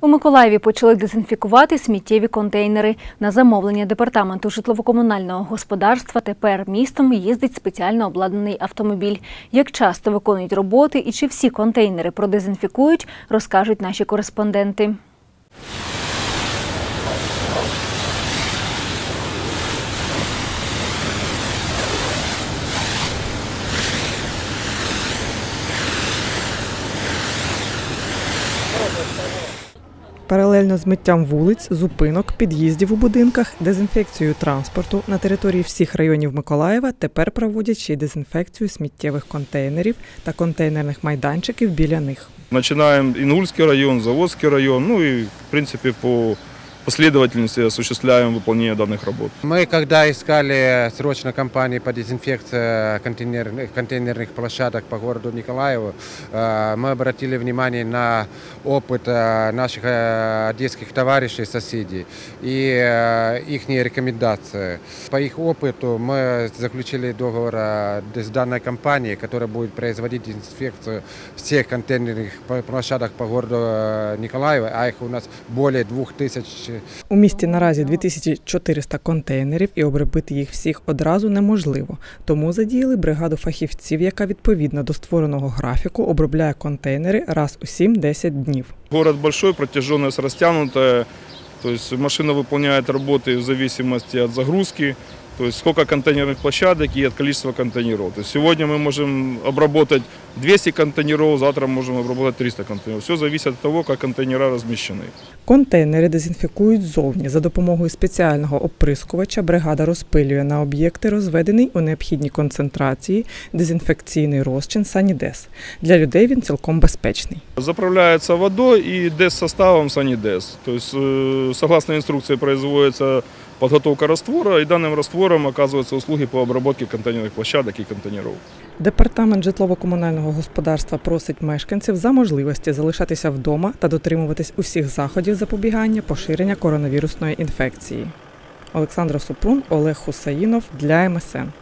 У Миколаєві почали дезінфікувати сміттєві контейнери. На замовлення Департаменту житлово-комунального господарства тепер містом їздить спеціально обладнаний автомобіль. Як часто виконують роботи і чи всі контейнери продезінфікують, розкажуть наші кореспонденти. Паралельно з миттям вулиць, зупинок, під'їздів у будинках, дезінфекцією транспорту на території всіх районів Миколаєва тепер проводять ще й дезінфекцію сміттєвих контейнерів та контейнерних майданчиків біля них. Начинаем Ингульский район, Заводский район, ну и в принципе по последовательности осуществляем выполнение данных работ. Мы, когда искали срочно кампании по дезинфекции контейнерных площадок по городу Николаеву, мы обратили внимание на опыт наших одесских товарищей, соседей и их рекомендации. По их опыту мы заключили договор с данной компанией, которая будет производить дезинфекцию всех контейнерных площадок по городу Николаеву, а их у нас более 2000. У місті наразі 2400 контейнерів і обробити їх всіх одразу неможливо. Тому задіяли бригаду фахівців, яка відповідно до створеного графіку обробляє контейнери раз у 7-10 днів. Город большой, протяженность растянутая, то есть машина выполняет работы в зависимости от загрузки, то есть сколько контейнерных площадок и от количества контейнеров. То есть сегодня мы можем обработать 200 контейнеров, завтра можем обработать 300 контейнеров. Все зависит от того, как контейнера размещены. Контейнери дезінфікують ззовні. За допомогою спеціального оприскувача бригада розпилює на об'єкти, розведений у необхідній концентрації, дезінфекційний розчин «Санідес». Для людей він цілком безпечний. Заправляется водой и дез-составом «Санидес». То есть, согласно инструкции, производится подготовка раствора, и данным раствором оказываются услуги по обработке контейнерных площадок и контейнеров. Департамент житлово-комунального господарства просить мешканців за можливості залишатися вдома та дотримуватись усіх заходів запобігання поширення коронавірусної інфекції. Олександра Супрун, Олег Хусаїнов для МСН.